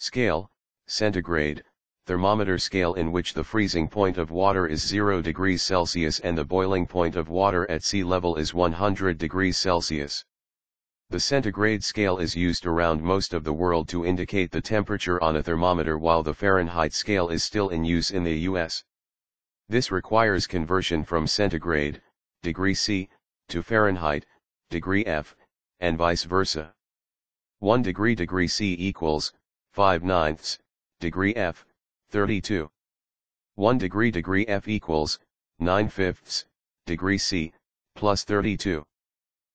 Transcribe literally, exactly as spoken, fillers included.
Scale, centigrade, thermometer scale in which the freezing point of water is zero degrees Celsius and the boiling point of water at sea level is one hundred degrees Celsius. The centigrade scale is used around most of the world to indicate the temperature on a thermometer, while the Fahrenheit scale is still in use in the U S. This requires conversion from centigrade, degree C, to Fahrenheit, degree F, and vice versa. one degree degree C equals five ninths, degree F, thirty-two. one degree degree F equals nine fifths, degree C, plus thirty-two.